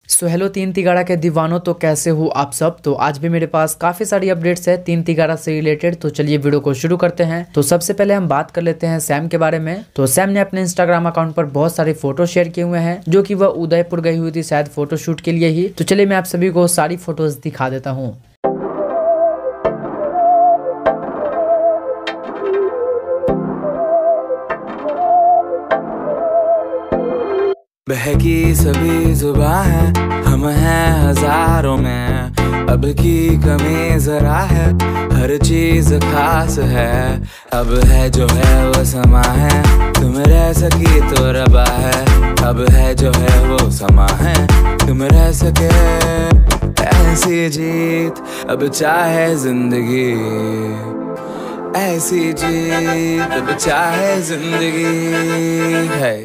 So hello तीन तिगाड़ा के दीवानों, तो कैसे हो आप सब। तो आज भी मेरे पास काफी सारी अपडेट्स है तीन तिगाड़ा से रिलेटेड। तो चलिए वीडियो को शुरू करते हैं। तो सबसे पहले हम बात कर लेते हैं सैम के बारे में। तो सैम ने अपने इंस्टाग्राम अकाउंट पर बहुत सारी फोटो शेयर किए हुए हैं, जो कि वह उदयपुर गई हुई थी शायद फोटोशूट के लिए ही। तो चलिए मैं आप सभी को सारी फोटोज दिखा देता हूँ। बहकी सभी जुबां है, हम हैं हजारों में, अब की कमी जरा है, हर चीज खास है। अब है जो है वो समा है, तुम रह सकी तो रबा है। अब है जो है वो समा है, तुम रह सके ऐसी जीत, अब चाहे जिंदगी ऐसी जीत, अब चाहे जिंदगी है।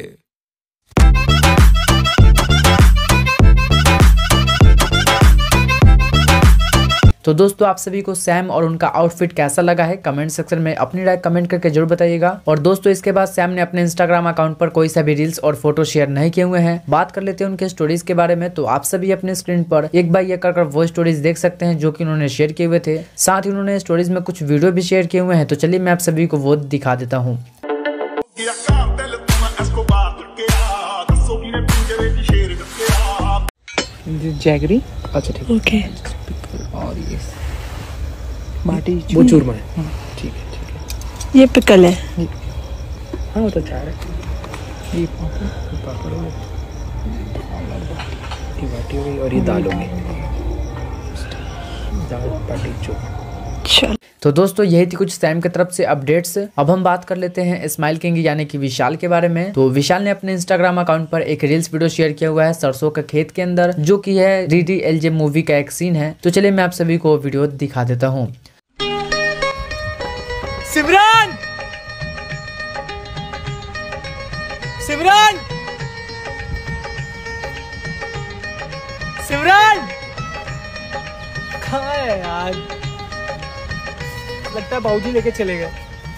तो दोस्तों आप सभी को सैम और उनका आउटफिट कैसा लगा है कमेंट सेक्शन में अपनी राय कमेंट करके जरूर बताइएगा। और दोस्तों इसके बाद सैम ने अपने इंस्टाग्राम अकाउंट पर कोई सा भी रील्स और फोटो शेयर नहीं किए हुए हैं। बात कर लेते हैं उनके स्टोरीज के बारे में। तो आप सभी अपने स्क्रीन पर एक बार ये कर वो स्टोरीज देख सकते हैं जो कि उन्होंने शेयर किए हुए थे। साथ ही उन्होंने स्टोरीज में कुछ वीडियो भी शेयर किए हुए हैं। तो चलिए मैं आप सभी को वो दिखा देता हूँ। जैगरी, अच्छा ठीक ओके। और ये बाटी वो चूरमा है। ठीक है ये पिकल है। हाँ वो तो चार है। ये पापड़ हो गया, ये बाटी हो गई और ये दाल हो गई, दाल बाटी चूरमा। तो दोस्तों यही थी कुछ सैम की तरफ से अपडेट्स। अब हम बात कर लेते हैं स्माइल किंग यानी कि विशाल के बारे में। तो विशाल ने अपने इंस्टाग्राम अकाउंट पर एक रील्स वीडियो शेयर किया हुआ है सरसों के खेत के अंदर, जो कि है DDLJ मूवी का एक सीन है। तो चलिए मैं आप सभी को वीडियो दिखा देता हूँ। सिमरन, सिमरन, सिमरन कहाँ है यार? लगता है बाबूजी लेके चले गए।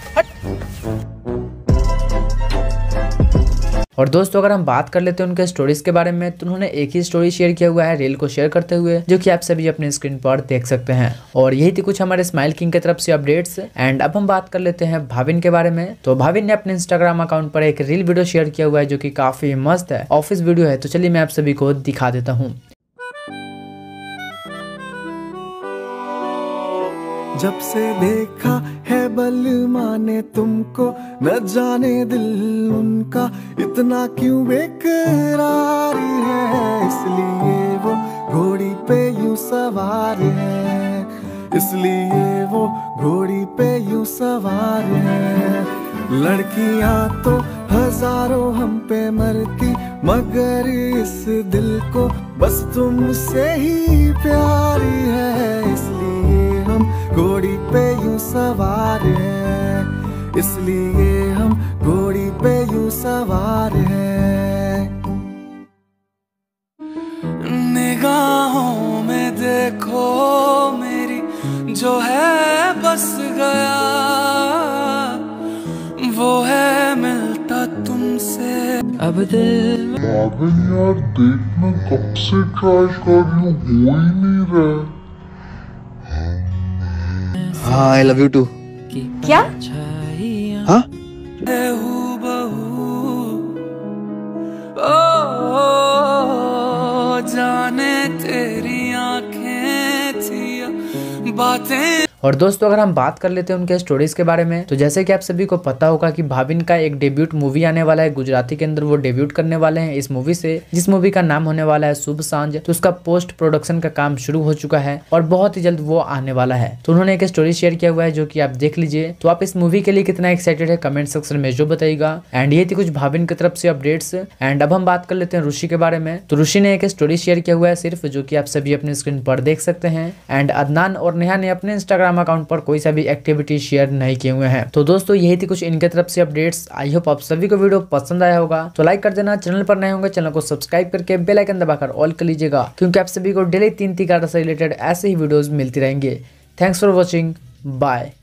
और दोस्तों अगर हम बात कर लेते हैं उनके स्टोरीज के बारे में, तो उन्होंने एक ही स्टोरी शेयर किया हुआ है रील को शेयर करते हुए, जो कि आप सभी अपने स्क्रीन पर देख सकते हैं। और यही थी कुछ हमारे स्माइल किंग की तरफ से अपडेट्स। एंड अब हम बात कर लेते हैं भाविन के बारे में। तो भाविन ने अपने इंस्टाग्राम अकाउंट पर एक रील वीडियो शेयर किया हुआ है, जो कि काफी मस्त है, ऑफिस वीडियो है। तो चलिए मैं आप सभी को दिखा देता हूँ। जब से देखा है बलमा ने तुमको, न जाने दिल उनका इतना क्यों बेकरार है। इसलिए वो घोड़ी पे यूं सवार है, इसलिए वो घोड़ी पे यूं सवार है। लड़कियां तो हजारों हम पे मरती, मगर इस दिल को बस तुमसे ही प्यार है। इसलिए हम घोड़ी पे यूं सवार हैं, इसलिए हम घोड़ी पे यूं सवार हैं। निगाहों में देखो मेरी जो है बस गया, वो है मिलता तुमसे अब दिल में। यार देखना कब से ट्राई कर रही हूँ, हो ही नहीं रहा। हाँ आई लव यू टू। क्या? हाँ जाने तेरी आंखें थी बातें। और दोस्तों अगर हम बात कर लेते हैं उनके स्टोरीज के बारे में, तो जैसे कि आप सभी को पता होगा कि भाविन का एक डेब्यूट मूवी आने वाला है गुजराती के अंदर। वो डेब्यूट करने वाले हैं इस मूवी से, जिस मूवी का नाम होने वाला है शुभ सांझ। तो उसका पोस्ट प्रोडक्शन का काम शुरू हो चुका है और बहुत ही जल्द वो आने वाला है। तो उन्होंने एक स्टोरी शेयर किया हुआ है, जो कि आप देख लीजिए। तो आप इस मूवी के लिए कितना एक्साइटेड है कमेंट सेक्शन में जो बताइएगा। एंड ये थी कुछ भाविन की तरफ से अपडेट्स। एंड अब हम बात कर लेते हैं ऋषि के बारे में। तो ऋषि ने एक स्टोरी शेयर किया हुआ है सिर्फ, जो कि आप सभी अपने स्क्रीन पर देख सकते हैं। एंड अदनान और नेहा ने अपने इंस्टाग्राम अकाउंट पर कोई भी एक्टिविटी शेयर नहीं किए हुए हैं। तो दोस्तों यही थी कुछ इनके तरफ से अपडेट्स। आई होप आप सभी को वीडियो पसंद आया होगा। तो लाइक कर देना, चैनल पर नए होंगे चैनल को सब्सक्राइब करके बेल आइकन दबाकर ऑल कर लीजिएगा, क्योंकि आप सभी को डेली तीन तिगाड़ा से रिलेटेड ऐसे ही वीडियोस मिलती रहेंगे। Thanks for watching, bye.